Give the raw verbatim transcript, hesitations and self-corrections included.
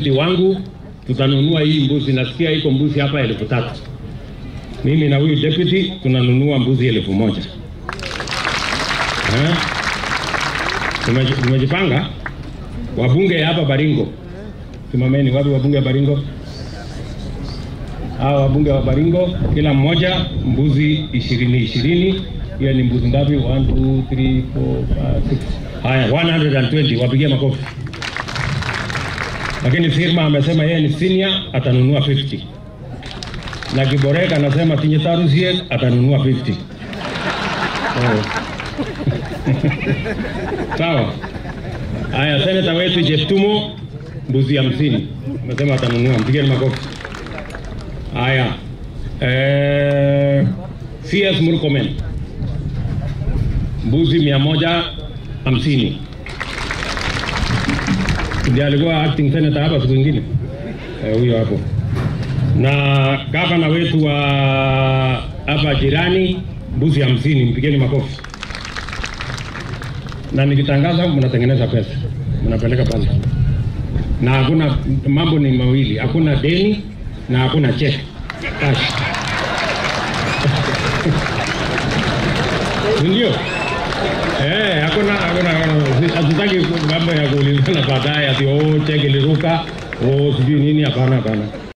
wangu tutanunua hii mbuzi, nasikia iko mbuzi hapa elfu tatu. Mimi na huyu deputy tunanunua mbuzi elfu moja. Eh? Tumejipanga. Wabunge hapa Baringo. Simameni wapi wabunge wa Baringo? Hao wabunge wa Baringo kila mmoja mbuzi ishirini ishirini. Hiyo ni mbuzi ngapi? one two three four five six. Haya, one hundred twenty, wapigie makofi. Lakini firma amesema yeye ni senior, atanunua fifty. Na Kiboreka anasema Tinyetarusie atanunua fifty. Oh. Sawa. Haya, seneta wetu Sh15m mbuzi hamsini. Amesema atanunua, mpigeni makofi. Haya. Eh, C S Murkomen mbuzi mia moja hamsini. Ndiye alikuwa acting senator hapa siku nyingine. Eh, huyo hapo. Na gavana wetu wa hapa jirani mbuzi hamsini, mpigeni makofi. Na nikitangaza mnatengeneza pesa. Mnapeleka pale. Na hakuna, mambo ni mawili, hakuna deni na hakuna check. Cash. Ndio. Eh, hakuna hakuna hatutaki mambo ya kuulizana baadaye ati oh check iliruka, oh sijui nini, hapana hapana.